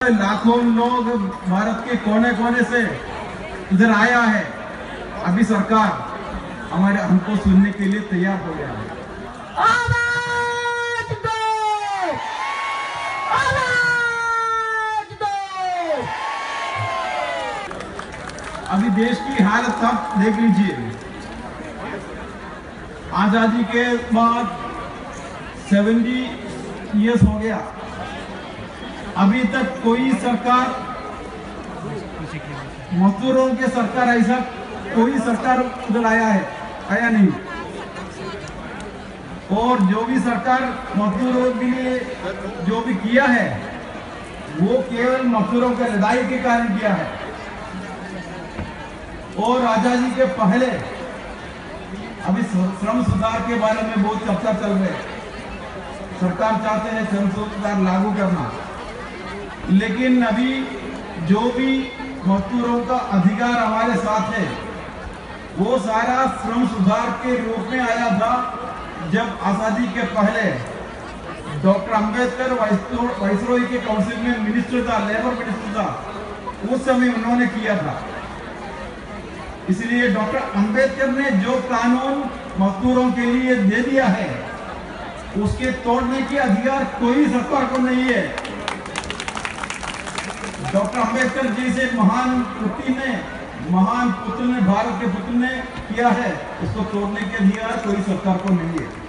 लाखों लोग भारत के कोने कोने से इधर आया है। अभी सरकार हमको सुनने के लिए तैयार हो गया है। आवाज दो, आवाज दो। अभी देश की हालत आप देख लीजिए। आजादी के बाद 70 इयर्स हो गया, अभी तक कोई सरकार, मजदूरों के सरकार, ऐसा कोई सरकार उधर आया नहीं। और जो भी सरकार मजदूरों के लिए जो भी किया है वो केवल मजदूरों के लड़ाई के कारण किया है। और आजादी के पहले अभी श्रम सुधार के बारे में बहुत चर्चा चल रही है। सरकार चाहते हैं श्रम सुधार लागू करना, लेकिन अभी जो भी मजदूरों का अधिकार हमारे साथ है वो सारा श्रम सुधार के रूप में आया था। जब आजादी के पहले डॉक्टर अंबेडकर वाइसरॉय के काउंसिल में मिनिस्टर था, लेबर मिनिस्टर था, उस समय उन्होंने किया था। इसलिए डॉक्टर अंबेडकर ने जो कानून मजदूरों के लिए दे दिया है उसके तोड़ने के अधिकार कोई सरकार को नहीं है। डॉक्टर अंबेडकर जैसे महान पुत्र ने, भारत के पुत्र ने किया है, उसको तोड़ने के अधिकार कोई सरकार को नहीं है।